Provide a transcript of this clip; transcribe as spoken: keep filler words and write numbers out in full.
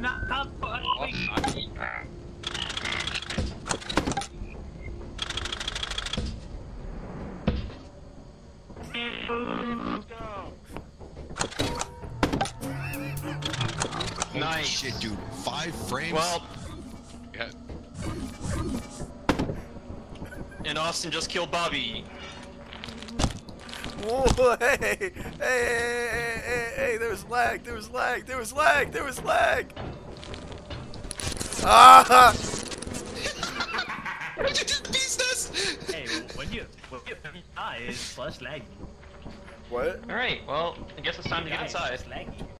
not top. Oh, sorry. Nice. Shit, dude. Five frames? Well, yeah. And Austin just killed Bobby. Whoa, hey, hey, hey, hey, hey, hey, hey, there was lag, there was lag, there was lag, there was lag. Ah! What did you just beast us? Hey, when you when you die, it's less laggy. What? Alright, well, I guess it's time to get Die, it's inside. less laggy.